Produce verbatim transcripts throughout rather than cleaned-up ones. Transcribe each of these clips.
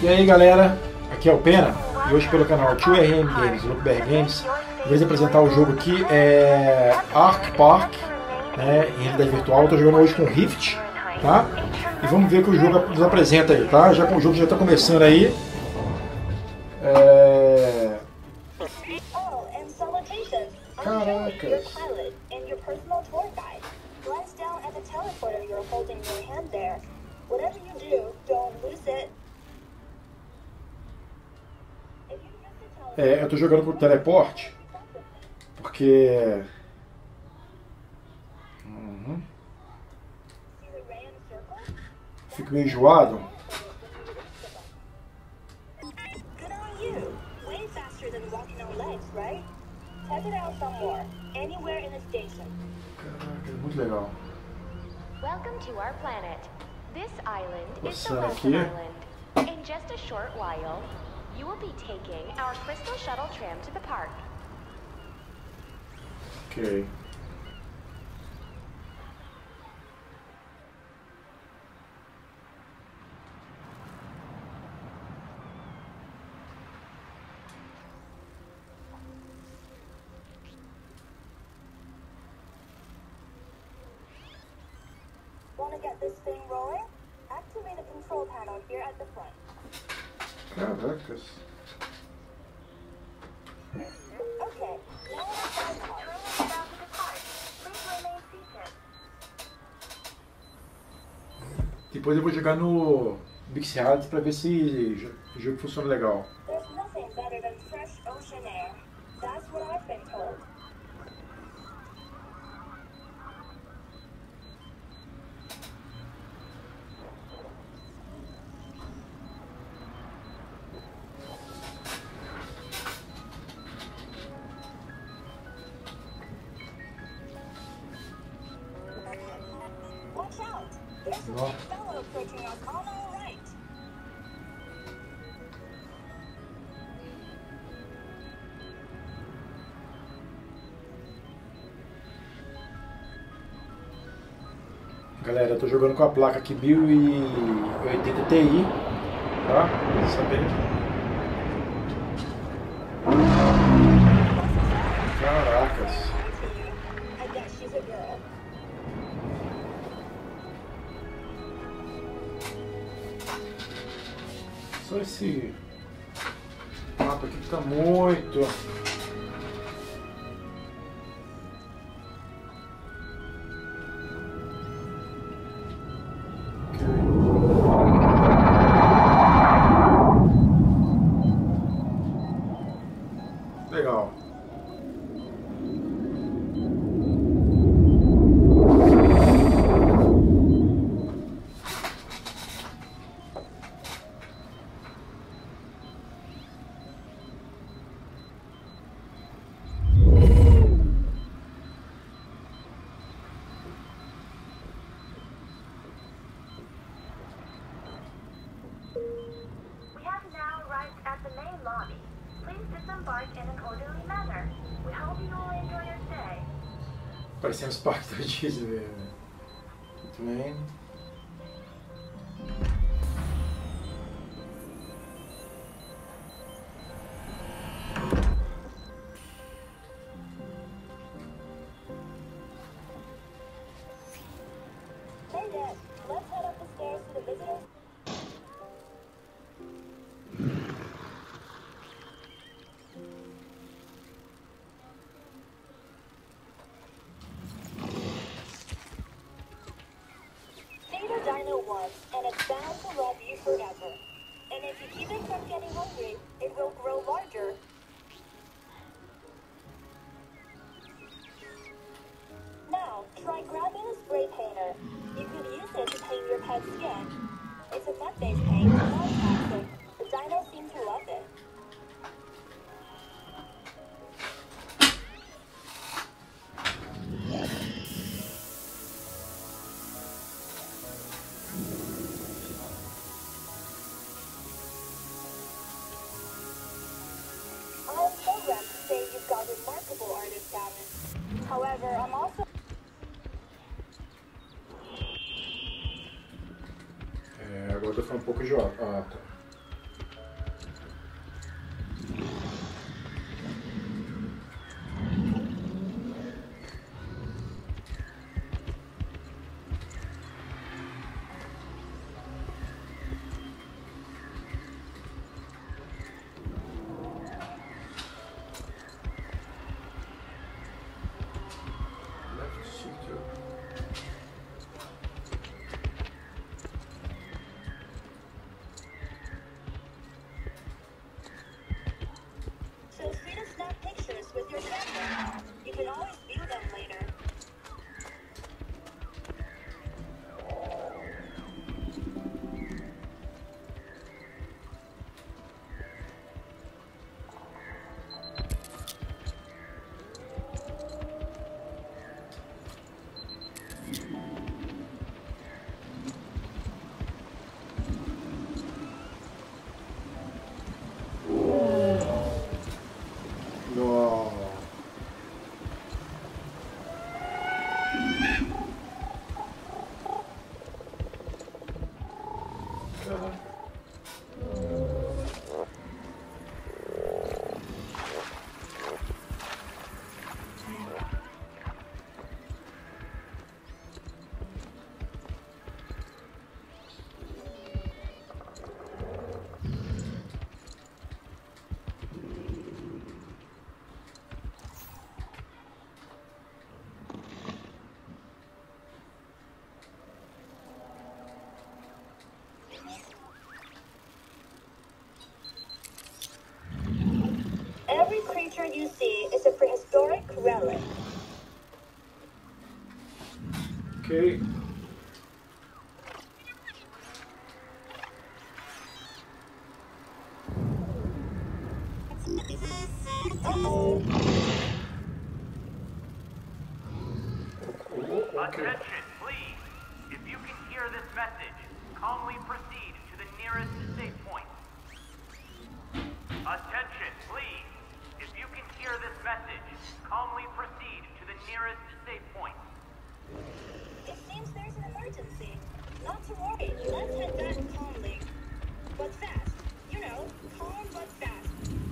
aí galera, aqui é o Pena e hoje pelo canal dois R M Games, Look B R Games, vou apresentar o jogo aqui, é Ark Park, né, em realidade virtual. Estou jogando hoje com Rift, tá? E vamos ver o que o jogo nos apresenta aí, tá? Já com o jogo já está começando aí. É... Caracas. É, eu tô jogando com o teleporte porque uhum. Fico meio enjoado. Caraca, é muito legal. Welcome to our planet. This island is the Passando Welcome aqui. Island. In just a short while, you will be taking our crystal shuttle tram to the park. Ok. Want to get this thing rolling? Activate the control panel here at the front. Caracas. Okay, now let's start turning down to the park. Please remain seated. Depois eu vou jogar no Bixeads pra ver se o jogo funciona legal. There's nothing better than fresh ocean air. That's what I've been told. Watch out! There's a Nossa. big fellow approaching us on our right. Galera, eu tô jogando com a placa aqui mil e oitenta Ti, tá? Pra saber. Caracas. I guess she's a girl. Só esse mapa aqui que tá muito. Legal. We have now arrived at the main lobby. Please disembark in an orderly manner. We hope you will enjoy your stay. Parecendo os parques da Disney mesmo. Muito bem. Hey Dad, let's head up the stairs to the visitors. Feed a dino once, and it's bound to love you forever. And if you keep it from getting hungry, it will grow larger. Now, try grabbing a spray painter. You could use it to paint your pet's skin. It's a meth-based paint, non-toxic. The dinos seem to love it. I'm programmed to say you've got remarkable artist talent. However, I'm also É, agora eu tô falando um pouco de ó. Ah, tá. Ok. Uh-oh. Attention, please. If you can hear this message, calmly proceed to the nearest safe point. Attention, please. If you can hear this message, calmly proceed to the nearest safe point. It seems there's an emergency. Not to worry, let's head back calmly. But fast. You know, calm but fast.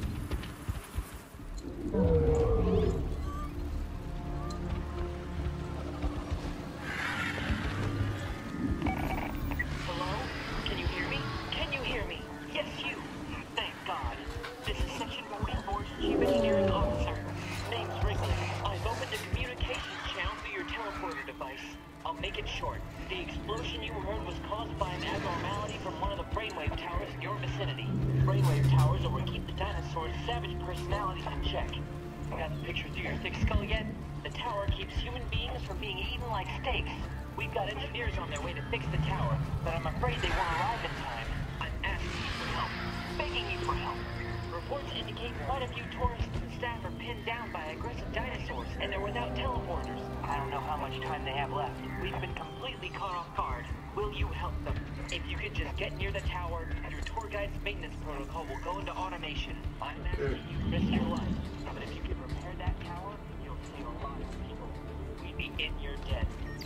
Hello? Can you hear me? Can you hear me? Yes, you. Thank God. This is Section forty-four's Chief Engineering Officer. Name's Wrigley. I've opened a communications channel through your teleporter device. I'll make it short. The explosion you heard was caused by an abnormality from one of the brainwave towers in your vicinity. Brainwave towers are what keep the dinosaurs' savage personalities in check. Got the picture through your thick skull yet? The tower keeps human beings from being eaten like steaks. We've got engineers on their way to fix the tower, but I'm afraid they won't arrive in time. I'm asking you for help. Begging you for help. Reports indicate quite a few tourists and staff are pinned down by aggressive dinosaurs, and they're without teleporters. I don't know how much time they have left. We've been completely caught off guard. Will you help them? If you could just get near the tower, your tour guide's maintenance protocol will go into automation. I'm asking you to risk your life, but if you could repair that tower, you'll save a lot of people. We'd be in your debt.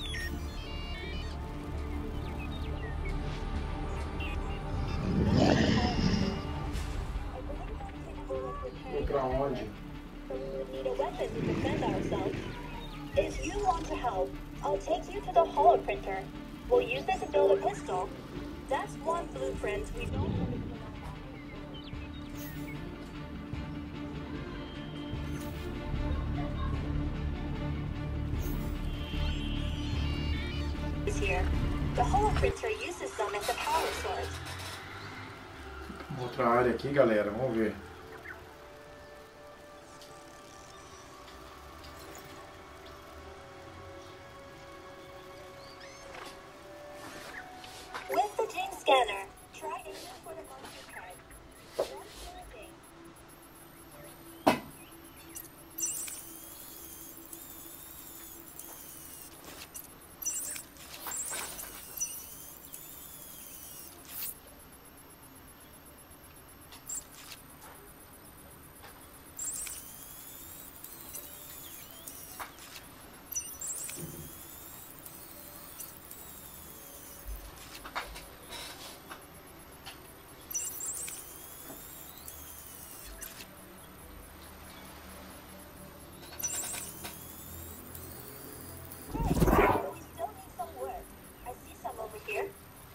Vou pra onde? We need a weapon to defend ourselves. If you want to help, I'll take you to the holoprinter. We'll use this to build a pistol. That's one blueprint we don't have. Is here. The holoprinter uses them as a power source. Outra área aqui, galera. Vamos ver. With the Jing scanner, try aiming for the monster's head. That's the thing. We still need some work. I see some over here.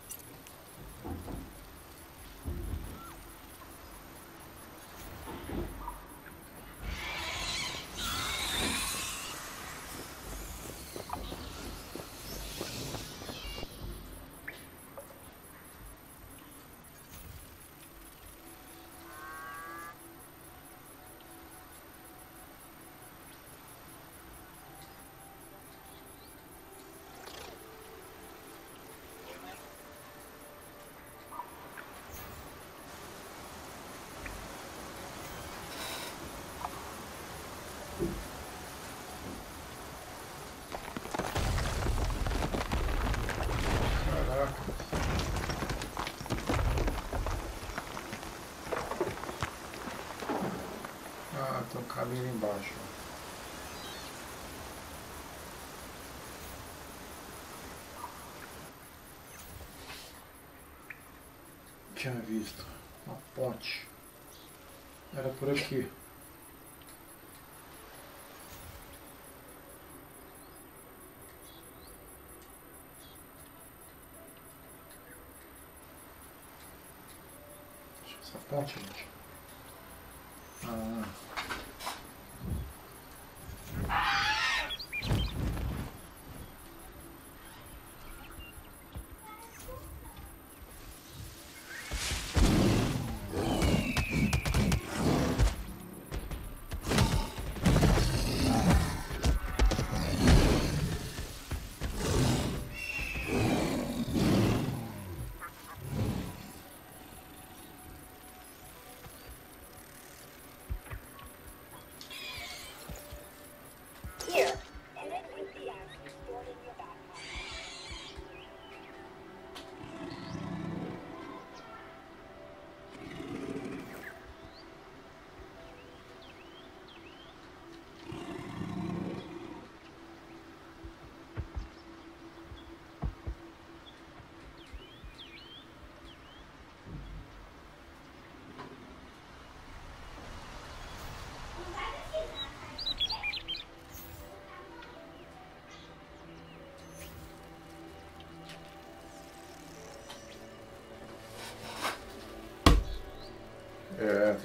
Caraca. Ah, tem um caminho embaixo. Tinha visto uma ponte. Era por aqui. Essa ponte, gente. Ah.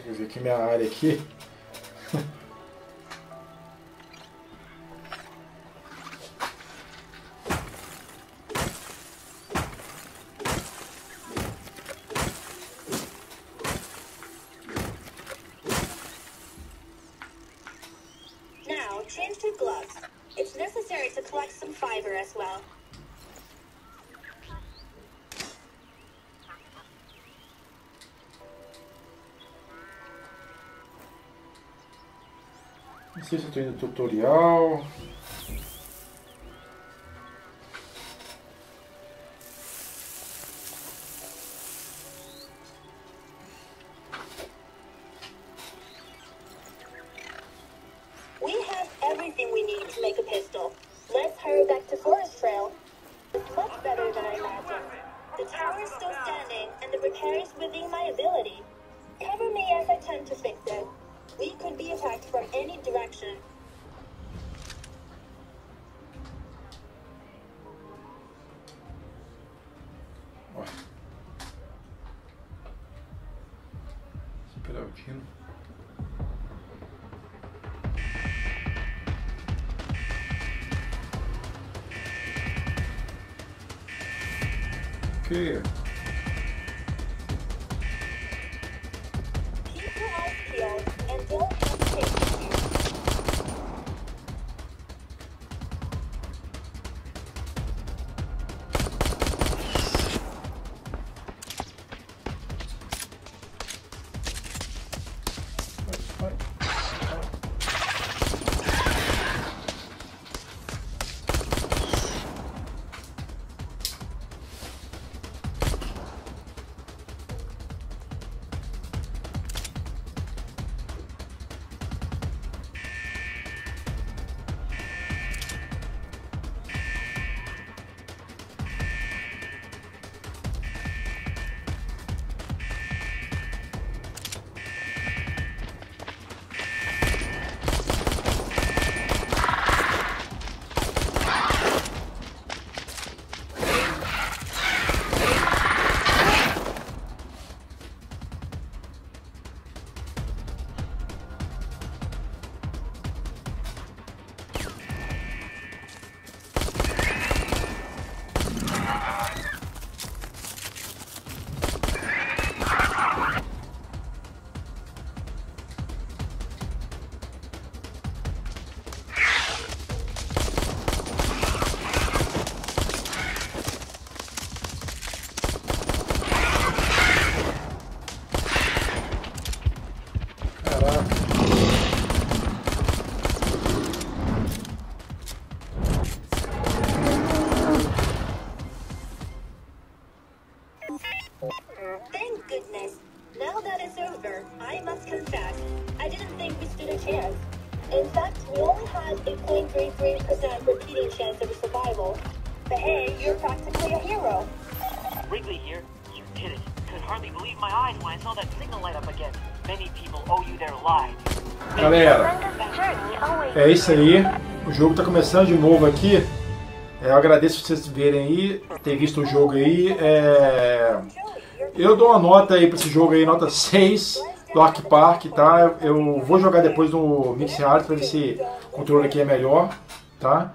Vou ver aqui minha área aqui. Now, change to gloves. It's necessary to collect some fiber as well. Não sei se eu estou indo no tutorial. We have everything we need to make a pistol. Let's hurry back to Forest Trail. It's much better than I imagined. The tower is still standing, and the repair is within my ability. Cover me as I attempt to fix it. We could be attacked from any direction. Ué. Superar o tino. Ok. Keep your eyes peeled and don't hesitate to shoot. Vai, vai. Thank goodness. Now that it's over, I must confess, I didn't think we stood a chance. In fact, we only had a zero point three three percent repeating chance of survival. But hey, you're practically a hero. Wrigley here. You did it. Could hardly believe my eyes when I saw that signal light up again. Many people owe you their lives. Galera, é isso aí. O jogo tá começando de novo aqui. É, eu agradeço por vocês verem aí, ter visto o jogo aí. É, eu dou uma nota aí pra esse jogo aí, nota seis do Ark Park, tá? Eu vou jogar depois no Mixer pra ver se o controle aqui é melhor, tá?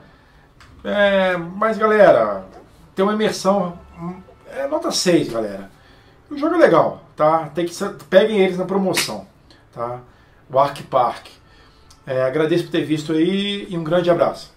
É, mas galera, tem uma imersão, é nota seis, galera. O jogo é legal, tá? Tem que, peguem eles na promoção, tá? O Ark Park. É, agradeço por ter visto aí e um grande abraço.